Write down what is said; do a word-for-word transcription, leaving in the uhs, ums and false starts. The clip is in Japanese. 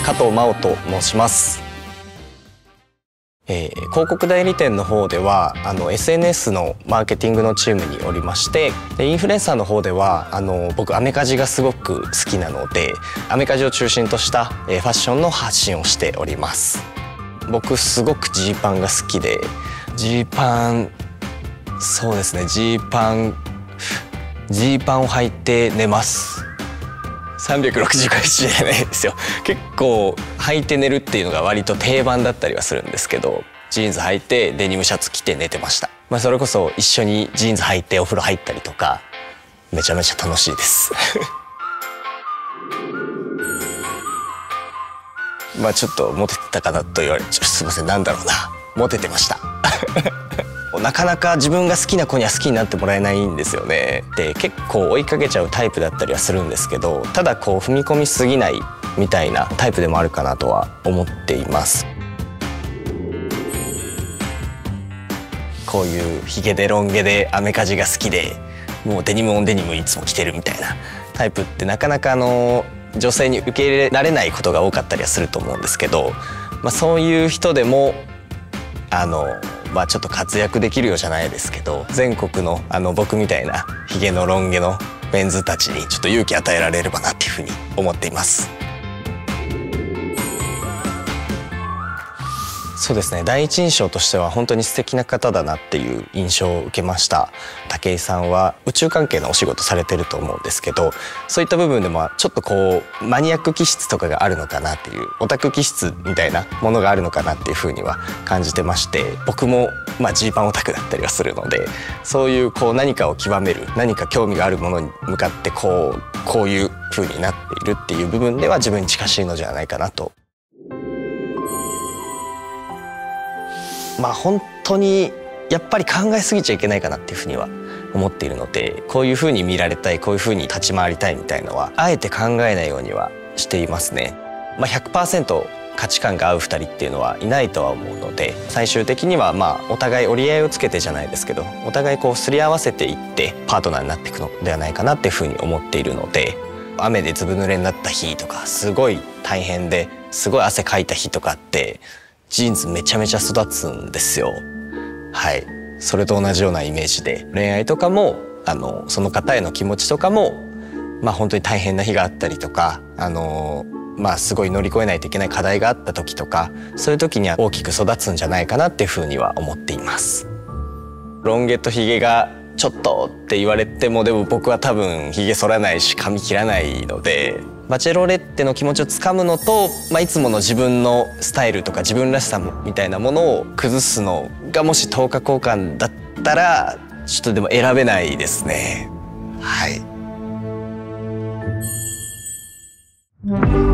加藤真央と申します。えー、広告代理店の方ではあの エスエヌエス のマーケティングのチームにおりまして、でインフルエンサーの方ではあの僕アメカジがすごく好きなので、アメカジを中心とした、えー、ファッションの発信をしております。僕すごくジーパンが好きで、ジーパンそうですねジーパンジーパンを履いて寝ます。さんびゃくろくじゅうごにちじゃないですよ。結構履いて寝るっていうのが割と定番だったりはするんですけど、ジーンズ履いてデニムシャツ着て寝てました。まあそれこそ一緒にジーンズ履いてお風呂入ったりとか、めちゃめちゃ楽しいですまあちょっとモテてたかなと言われて、すいません、なんだろうな、モテてましたなかなか自分が好きな子には好きになってもらえないんですよね。で結構追いかけちゃうタイプだったりはするんですけど、ただこう踏み込みすぎないみたいなタイプでもあるかなとは思っています。こういうヒゲでロン毛でアメカジが好きで、もうデニムオンデニムいつも着てるみたいなタイプってなかなかあの女性に受け入れられないことが多かったりはすると思うんですけど、まあ、そういう人でもあのまあちょっと活躍できるようじゃないですけど、全国のあの僕みたいなヒゲのロン毛のメンズたちにちょっと勇気与えられればなっていうふうに思っています。そうですね、第一印象としては本当に素敵な方だなっていう印象を受けました。武井さんは宇宙関係のお仕事されてると思うんですけど、そういった部分でもちょっとこうマニアック気質とかがあるのかなっていう、オタク気質みたいなものがあるのかなっていうふうには感じてまして、僕もまあジーパンオタクだったりはするので、そういうこう何かを極める、何か興味があるものに向かってこうこういうふうになっているっていう部分では自分に近しいのではないかなと。まあ本当にやっぱり考えすぎちゃいけないかなっていうふうには思っているので、こういうふうに見られたい、こういうふうに立ち回りたいみたいのはあえて考えないようにはしていますね。まあ、ひゃくパーセント 価値観が合うふたりっていうのはいないとは思うので、最終的にはまあお互い折り合いをつけてじゃないですけど、お互いこうすり合わせていってパートナーになっていくのではないかなっていうふうに思っているので、雨でずぶ濡れになった日とか、すごい大変ですごい汗かいた日とかってジーンズめちゃめちゃ育つんですよ。はい、それと同じようなイメージで、恋愛とかもあのその方への気持ちとかも、まあ本当に大変な日があったりとか、あのまあすごい乗り越えないといけない課題があった時とか、そういう時には大きく育つんじゃないかなっていうふうには思っています。ロン毛とヒゲがちょっとって言われても、でも僕は多分ヒゲ剃らないし髪切らないので、バチェロレッテの気持ちをつかむのと、まあ、いつもの自分のスタイルとか自分らしさみたいなものを崩すのがもし等価交換だったらちょっとでも選べないですね。はい。